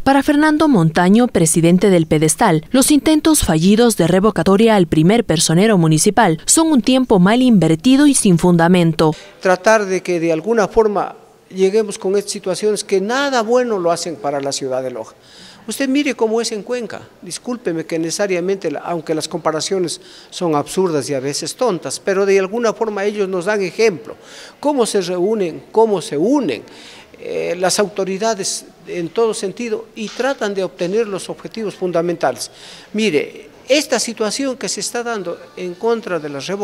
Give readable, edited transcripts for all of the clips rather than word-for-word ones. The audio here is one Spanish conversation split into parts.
Para Fernando Montaño, presidente del Pedestal, los intentos fallidos de revocatoria al primer personero municipal son un tiempo mal invertido y sin fundamento. Tratar de que de alguna forma lleguemos con estas situaciones que nada bueno lo hacen para la ciudad de Loja. Usted mire cómo es en Cuenca, discúlpeme que necesariamente, aunque las comparaciones son absurdas y a veces tontas, pero de alguna forma ellos nos dan ejemplo, cómo se reúnen, cómo se unen las autoridades en todo sentido y tratan de obtener los objetivos fundamentales. Mire, esta situación que se está dando en contra de las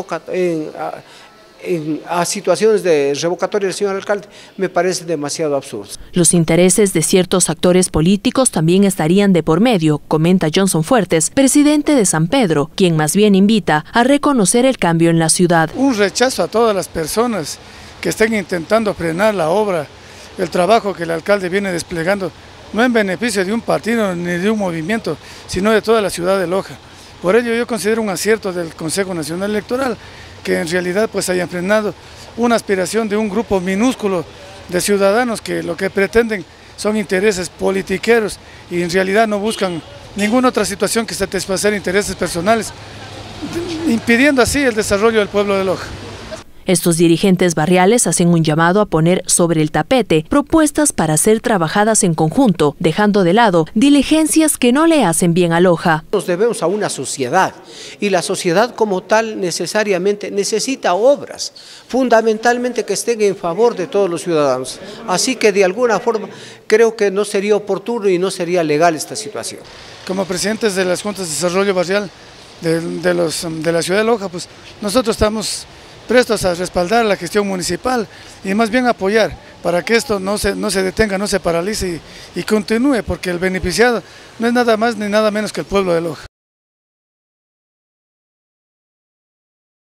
a situaciones de revocatoria del señor alcalde me parece demasiado absurdo. Los intereses de ciertos actores políticos también estarían de por medio, comenta Johnson Fuertes, presidente de San Pedro, quien más bien invita a reconocer el cambio en la ciudad. Un rechazo a todas las personas que estén intentando frenar la obra, el trabajo que el alcalde viene desplegando, no en beneficio de un partido ni de un movimiento, sino de toda la ciudad de Loja. Por ello yo considero un acierto del Consejo Nacional Electoral que en realidad pues hayan frenado una aspiración de un grupo minúsculo de ciudadanos que lo que pretenden son intereses politiqueros y en realidad no buscan ninguna otra situación que satisfacer intereses personales, impidiendo así el desarrollo del pueblo de Loja. Estos dirigentes barriales hacen un llamado a poner sobre el tapete propuestas para ser trabajadas en conjunto, dejando de lado diligencias que no le hacen bien a Loja. Nos debemos a una sociedad y la sociedad como tal necesariamente necesita obras, fundamentalmente que estén en favor de todos los ciudadanos. Así que de alguna forma creo que no sería oportuno y no sería legal esta situación. Como presidentes de las Juntas de Desarrollo Barrial de la ciudad de Loja, pues nosotros estamos prestos a respaldar la gestión municipal y más bien apoyar para que esto no se detenga, no se paralice y continúe, porque el beneficiado no es nada más ni nada menos que el pueblo de Loja.